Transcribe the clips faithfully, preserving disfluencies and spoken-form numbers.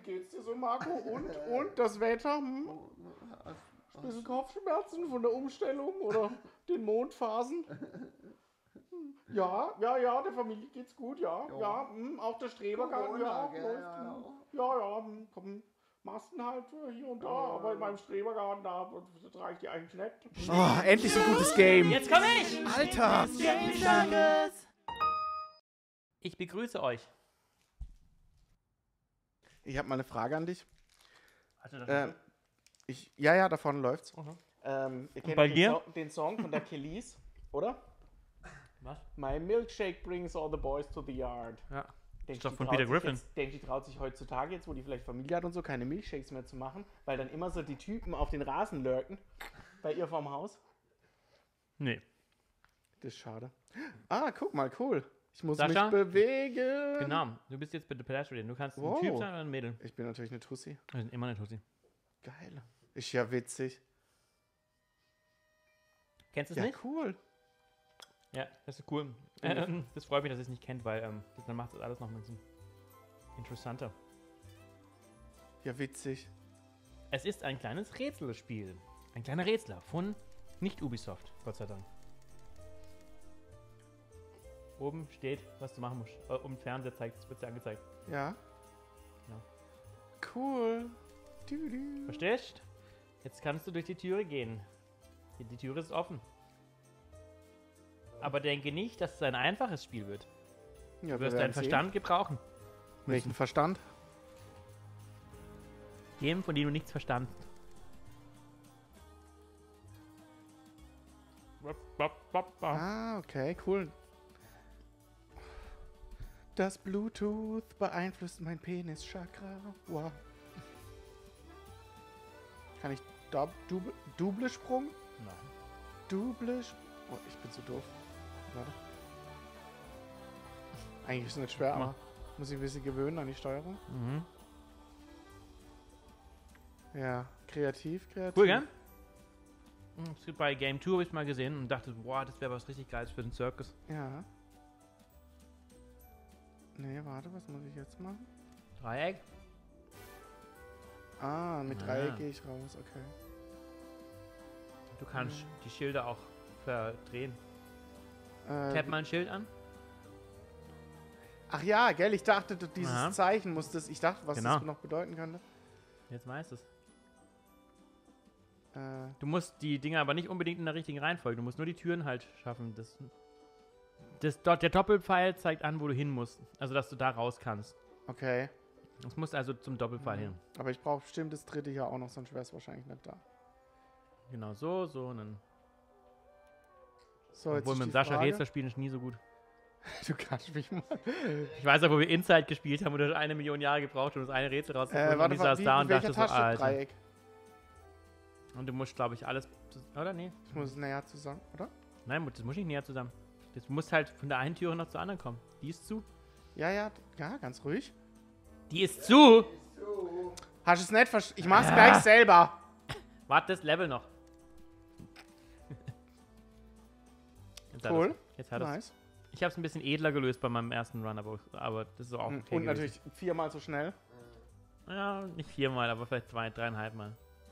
geht's dir so, Marco? Und, und das Wetter? Hm? Ein bisschen Kopfschmerzen von der Umstellung oder den Mondphasen? Ja, ja, ja, der Familie geht's gut, ja, ja, ja hm, auch der Strebergarten, ja, gell, läuft, ja, hm, ja. ja, ja, hm, komm, Masten halt äh, hier und da, Ja, ja, aber in ja. meinem Strebergarten, da, das trage ich die eigentlich nicht. Oh, endlich so ein gutes Game. Jetzt komme ich! Alter. Ich begrüße euch. Ich habe mal eine Frage an dich. Also das Ähm, ich, ja, ja, da vorne läuft's. Mhm. Ähm, ihr kennt bei den, dir? So den Song von der Kelis, oder? Was? My milkshake brings all the boys to the yard. Ja. Denkst doch du, die von traut Peter sich Griffin. Jetzt, denkst du, die traut sich heutzutage, jetzt wo die vielleicht Familie hat und so, keine Milchshakes mehr zu machen, weil dann immer so die Typen auf den Rasen lurken bei ihr vorm Haus? Nee. Das ist schade. Ah, guck mal, cool. Ich muss Sascha? mich bewegen. Genau. Du bist jetzt bei The Pedestrian. Du kannst Wow. ein Typ sein oder ein Mädel. Ich bin natürlich eine Tussi. Wir sind immer eine Tussi. Geil. Ist ja witzig. Kennst du es Ja, nicht? cool. Ja, das ist cool. Ähm, das freut mich, dass ihr es nicht kennt, weil ähm, das, dann macht das alles noch ein bisschen interessanter. Ja, witzig. Es ist ein kleines Rätselspiel. Ein kleiner Rätsler von nicht Ubisoft, Gott sei Dank. Oben steht, was du machen musst. Äh, um den Fernseher zeigt, es wird dir angezeigt. Ja. Ja. Cool. Du, du. Verstehst? Jetzt kannst du durch die Türe gehen. Die, die Türe ist offen. Aber denke nicht, dass es ein einfaches Spiel wird. Ja, Du wir wirst werden deinen sehen. Verstand gebrauchen. Welchen Verstand? Dem, von dem du nichts verstandst. Ah, okay, cool. Das Bluetooth beeinflusst mein Penis-Chakra. Wow. Kann ich Dub Double, Double Sprung? Nein. Double Sprung? Oh, ich bin zu doof. Warte. Eigentlich ist es nicht schwer, Mach. aber muss ich ein bisschen gewöhnen an die Steuerung. Mhm. Ja, kreativ, kreativ. Cool, gell? Mhm, es gibt bei Game zwei habe ich mal gesehen und dachte, boah, das wäre was richtig Geiles für den Circus. Ja. Nee, warte, was muss ich jetzt machen? Dreieck. Ah, mit Ah. Dreieck gehe ich raus, okay. Du kannst Mhm. die Schilder auch verdrehen. Äh, Tap mal ein Schild an. Ach ja, gell, ich dachte, du- dieses Aha. Zeichen muss das, ich dachte, was Genau. das noch bedeuten könnte. Jetzt weißt du es. Äh, Du musst die Dinger aber nicht unbedingt in der richtigen Reihenfolge. Du musst nur die Türen halt schaffen. Das, das, dort, der Doppelpfeil zeigt an, wo du hin musst. Also, dass du da raus kannst. okay. Es muss also zum Doppelpfeil hin. Aber ich brauche bestimmt das dritte hier auch noch, sonst wäre es wahrscheinlich nicht da. Genau, so, so. Und dann, So, jetzt obwohl ist mit die dem Sascha Frage. Rätsel spielen ist nie so gut. Du kannst mich mal. Ich weiß auch, wo wir Inside gespielt haben und du hast eine Million Jahre gebraucht, um das eine Rätsel rauszufinden. Äh, und warte, ich warte, saß wie, da in und welcher dachte so, Tasche steht Alter. Dreieck? Und du musst, glaube ich, alles... Oder? Nee. Ich muss es näher zusammen, oder? Nein, das muss nicht näher zusammen. Das muss halt von der einen Türe noch zur anderen kommen. Die ist zu. Ja, ja, ja, ganz ruhig. Die ist zu! Hast du es nicht verstanden? Ich mach's Ah. gleich selber. Warte, das Level noch. Jetzt hat Cool. er's. Jetzt hat er's. Nice. Ich habe es ein bisschen edler gelöst bei meinem ersten Run, aber, aber das ist auch okay Und gewesen. natürlich viermal so schnell. Ja, nicht viermal, aber vielleicht zwei, dreieinhalb Mal.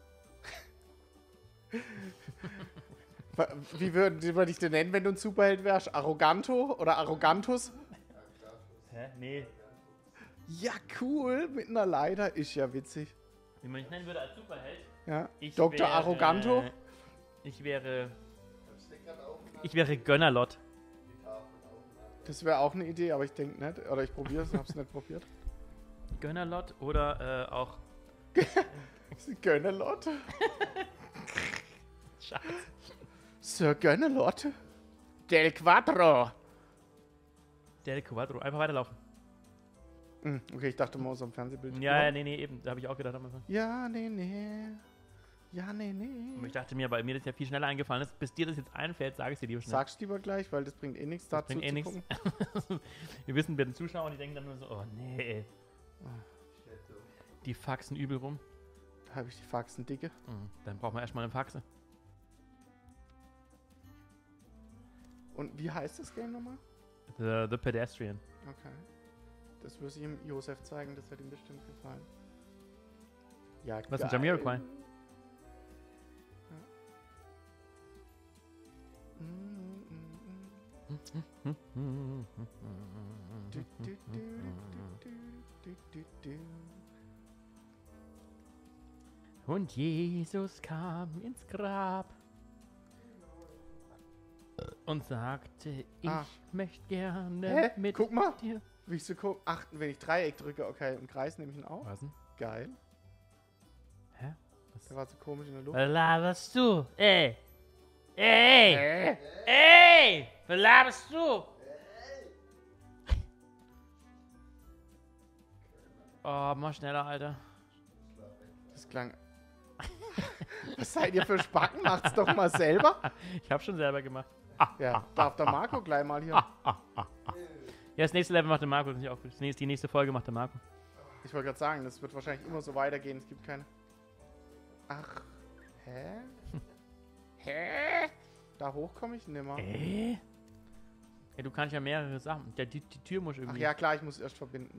Wa- Wie würden die würde ich dir nennen, wenn du ein Superheld wärst? Arroganto oder Arrogantus? Hä? Nee. Ja, cool. Mit einer Leiter. Ist ja witzig. Wie man mich nennen würde als Superheld? Ja. Ich Doktor wäre- Arroganto? Ich wäre... Ich wäre Gönnerlott. Das wäre auch eine Idee, aber ich denke nicht. Oder ich probiere es, hab's nicht probiert. Gönnerlott oder äh, auch... Gönnerlott? Scheiße. Sir Gönnerlott? Del Quattro. Del Quadro. Einfach weiterlaufen. Hm, okay, ich dachte mal so am Fernsehbild. Ja, ja, nee, nee, eben. Da habe ich auch gedacht am Anfang. Ja, nee, nee. Ja, nee, nee. Und ich dachte mir, weil mir das ja viel schneller eingefallen ist, bis dir das jetzt einfällt, sage ich dir lieber schnell. Sag's lieber gleich, weil das bringt eh nichts Das dazu bringt eh zu nichts. gucken. Wir wissen, bei den Zuschauern, die denken dann nur so, oh nee. Die faxen übel rum. Da habe ich die Faxen dicke. Mhm. Dann brauchen wir erstmal eine Faxe. Und wie heißt das Game nochmal? The, the Pedestrian. Okay. Das würde ich ihm Josef zeigen, das wird ihm bestimmt gefallen. Ja, Was ist geil. ein Jamiroquai? Du, du, du, du, du, du, du. Und Jesus kam ins Grab und sagte, ich Ah. möchte gerne Hä? mit Guck mal. dir. Wie ich so guck. Ach, wenn ich Dreieck drücke, okay, im Kreis nehme ich ihn auf. Was denn? Geil. Hä? Was? Der war so komisch in der Luft. Was laberst du? Ey! Ey! Hä? Ey! Was laberst du? Oh, mal schneller, Alter. Das klang... Was seid ihr für Spacken? Macht's doch mal selber. Ich hab schon selber gemacht. Ja, darf der Marco gleich mal hier. Ja, das nächste Level macht der Marco. Das ist nicht auch gut. Das nächste, die nächste Folge macht der Marco. Ich wollte gerade sagen, das wird wahrscheinlich immer so weitergehen. Es gibt keine... Ach, hä? Hä? Da hoch komme ich nimmer. Äh? Ja, du kannst ja mehrere Sachen. Der, die, die Tür muss Ach irgendwie... ja, klar, ich muss erst verbinden.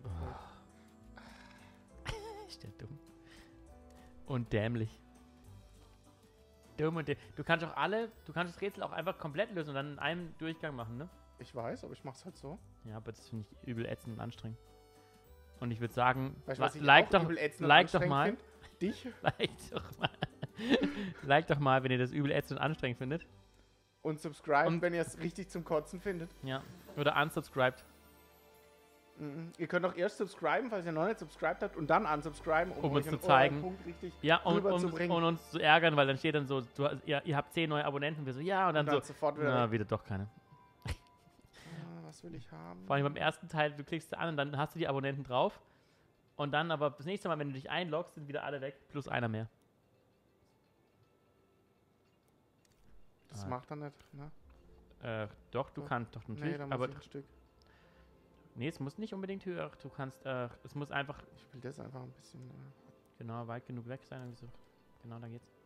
Ist der dumm. Und dämlich. Dumm und dämlich. Du kannst auch alle... Du kannst das Rätsel auch einfach komplett lösen und dann in einem Durchgang machen, ne? Ich weiß, aber ich mach's halt so. Ja, aber das finde ich übel ätzend und anstrengend. Und ich würde sagen, Weißt du, was ich like auch doch, übel ätzend und like doch anstrengend mal, find? Dich like doch mal, like doch mal, wenn ihr das übel ätzend und anstrengend findet. und subscribe, Und- wenn ihr es richtig zum Kotzen findet. Ja. Oder unsubscribed, Mhm. Ihr könnt auch erst subscriben, falls ihr noch nicht subscribed habt, und dann unsubscriben, Um euch uns an zu zeigen. euren Punkt richtig ja, und, und, rüberzubringen. und uns zu ärgern, weil dann steht dann so, du, ihr, ihr habt zehn neue Abonnenten, und wir so, ja, und dann, und dann so, sofort wieder. na, wieder doch keine. Ah, was will ich haben? Vor allem beim ersten Teil, du klickst an und dann hast du die Abonnenten drauf. Und dann aber das nächste Mal, wenn du dich einloggst, sind wieder alle weg, plus einer mehr. Das Ah. macht er nicht, ne? Äh, doch, du Doch. kannst doch Nee, natürlich, da muss aber ich ein Stück. nee, es muss nicht unbedingt höher, du kannst, äh, es muss einfach, Ich will das einfach ein bisschen. Äh, genau, weit genug weg sein, irgendwie so. Genau, da geht's.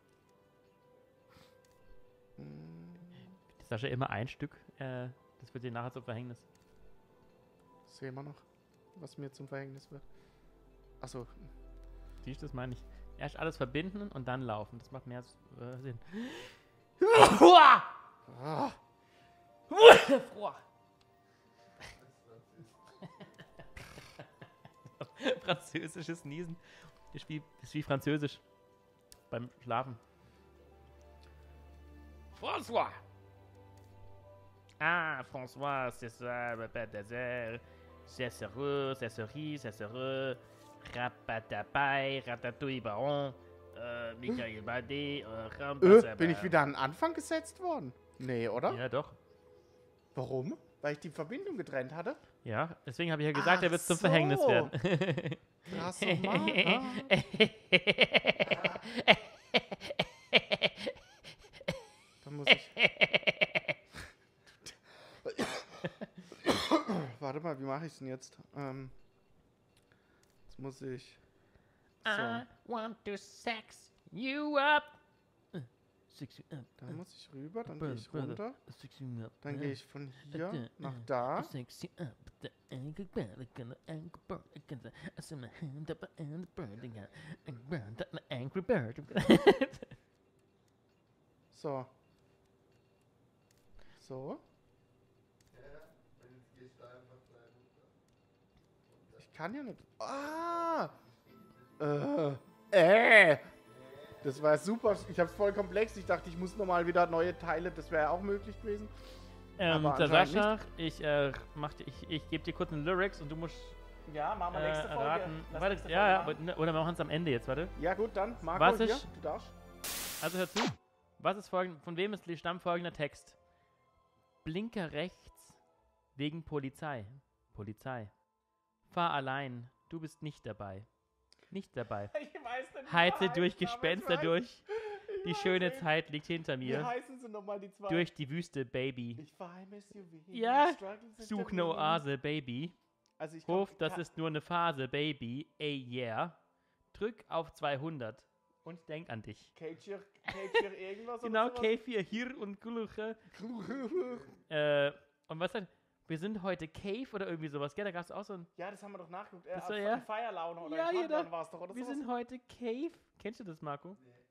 mh, Die Sascha immer ein Stück, äh, das wird dir nachher zum Verhängnis. sehen wir noch, was mir zum Verhängnis wird. Achso, Siehst du, das meine ich. Erst alles verbinden und dann laufen, das macht mehr äh, Sinn. ah, Französisches Niesen ist wie, ist wie Französisch beim Schlafen. François! Ah, François, c'est ça, c'est c'est heureux, c'est heureux, c'est heureux, rapatapai, ratatouille baron, äh, Michael Bade, äh, bin ich wieder an den Anfang gesetzt worden? Nee, oder? Ja, doch. Warum? Weil ich die Verbindung getrennt hatte? Ja, deswegen habe ich ja gesagt, Ach er wird zum so. Verhängnis werden. Krass, nochmal. Ah. Dann muss ich. Warte mal, wie mache ich es denn jetzt? Ähm, jetzt muss ich. So, I want to sex you up. Uh, sex you up. dann muss ich rüber, dann Brother, gehe ich brother, runter, sex you up. dann uh, gehe ich von hier uh, nach uh, da. Sex you up. The angry bird, gonna angry bird, gonna I see my hand up and the bird again. And bird, the angry bird. So. So. Ich kann ja nicht. Ah! Äh. Äh! Das war super. Ich hab's voll komplex. Ich dachte, ich muss nochmal wieder neue Teile. Das wäre ja auch möglich gewesen. ähm, Aber der anscheinend Sascha, ich, äh, mach, dir- ich, ich gebe dir kurz einen Lyrics und du musst Ja, machen äh, raten. Lass Warte, nächste ja, Folge ja, machen. aber- ne, oder wir machen es am Ende jetzt, warte. Ja, gut, dann. Marco, Was hier. ist- Du darfst. Also hör zu. Was ist folgend, von wem ist stammt folgender Text? Blinker rechts wegen Polizei. Polizei. Fahr allein, du bist nicht dabei. Nicht dabei. Ich weiß nicht, wie Heize die durch heißen, aber Gespenster ich weiß- durch. ich Die weiß schöne nicht. Zeit liegt hinter Wie mir. heißen sie nochmal, die zwei? Durch die Wüste, Baby. Ich fahr ein S U V. Ja, Struggles with Such the ne wind. Oase, Baby. Also ich Hof, glaub, das ja, ist nur eine Phase, Baby. Ey, yeah. Drück auf zweihundert und denk an dich. Cage Cage irgendwas Genau, oder K vier hier und Gluche. Äh, und was dann? Wir sind heute Cave oder irgendwie sowas, gell? Da gab es auch so ein. Ja, das haben wir doch nachgeguckt. Äh, Das auf war ja- in Feierlaune oder Ja, in jeder- war es doch, oder Wir sowas? sind heute Cave, Kennst du das, Marco? Nee.